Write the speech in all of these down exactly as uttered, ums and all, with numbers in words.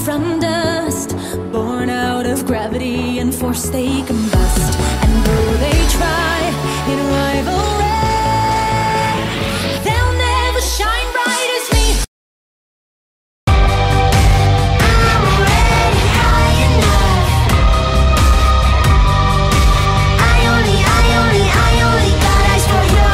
from dust, born out of gravity and force they combust. And though they try in rivalry, they'll never shine bright as me. I'm already high enough. I only, I only, I only got eyes for you.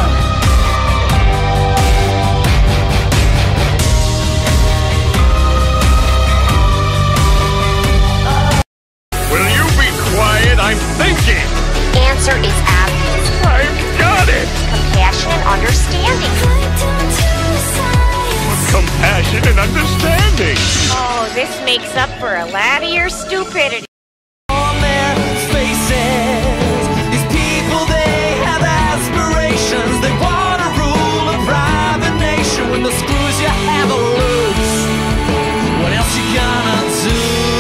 Will you be quiet? I'm thinking! Answer is obvious. I've got it! Compassion and understanding. Compassion and understanding! Oh, this makes up for a lot of your stupidity. On their faces, these people, they have aspirations. They want to rule a private nation. When the screws you have are loose, what else you gonna do?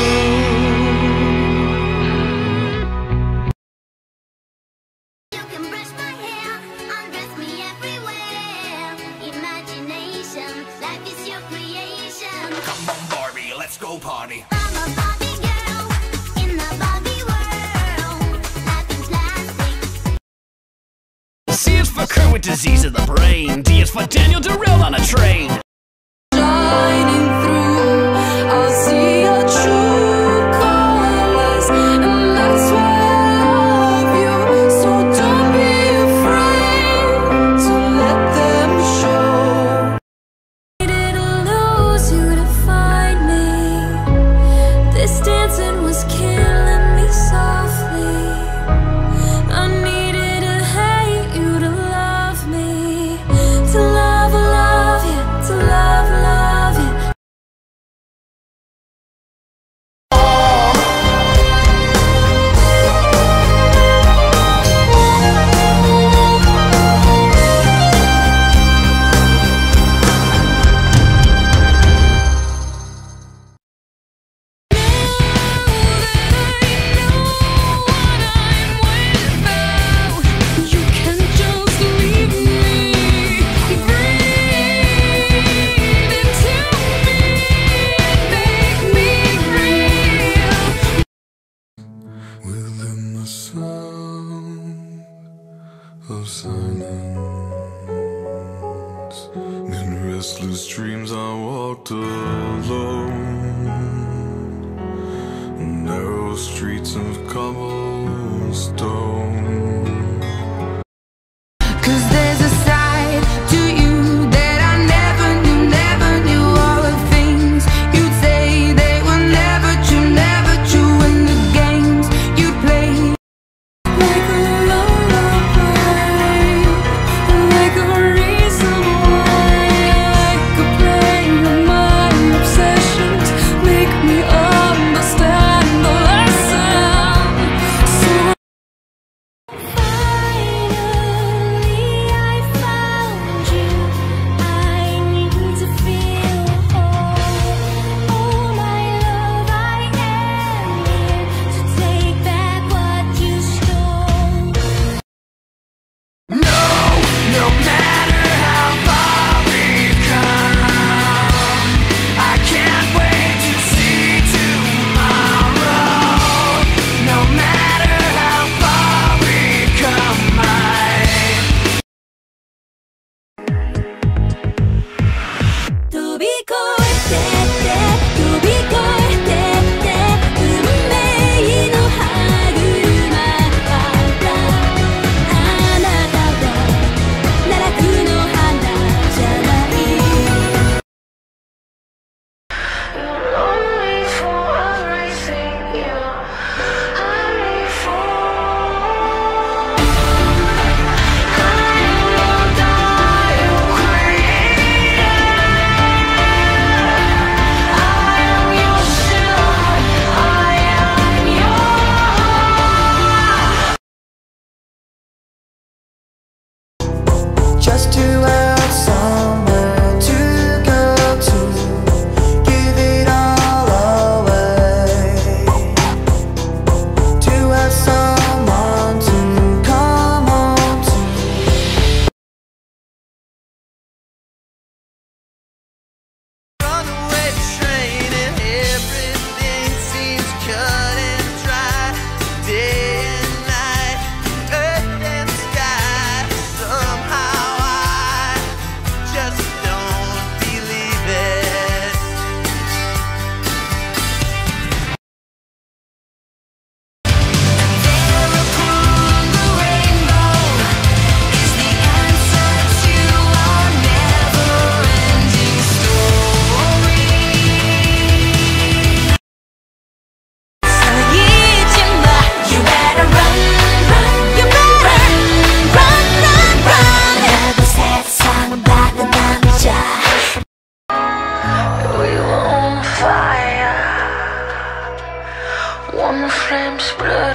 You can brush my hair, undress me everywhere. Imagination, life is your creation. Come on, Barbie, let's go party. I'm a Barbie girl in the Barbie world. Life in plastic. C is for Kurt with disease of the brain. D is for Daniel derailed on a train. Shining through, I'll see your true colors, and that's why I love you. So don't be afraid to let them show. Didn't lose you to find me. This dancing was killing me softly. I needed to hate you to love me, to love, love you, to love, love you. You can just leave me, breathe into me, make me real. Within the sound of silence, in restless dreams I walked alone, narrow streets of cobblestone. Cause there's a side to you that I never knew, never knew. All the things you'd say, they were never true, never true. In the games you play, like a lullaby, like a reason why I could play on my obsessions, make me understand the lesson. So express.